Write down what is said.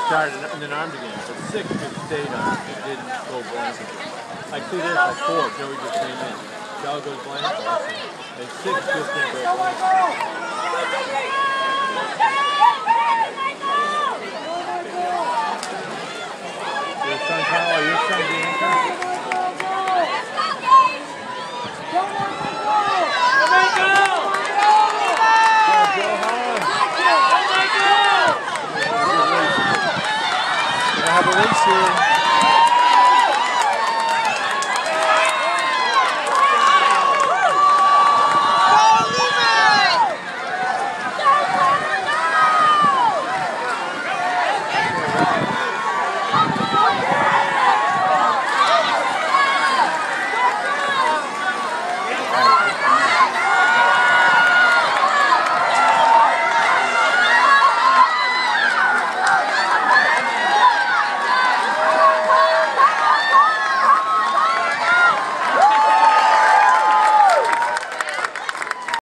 started and then armed again. But 6 just stayed on. It didn't go blank. Like see this, like 4, Joey just came in. Joe goes blank. And 6 just didn't go blank. Your son Kyle, your son the anchor? Have a race here.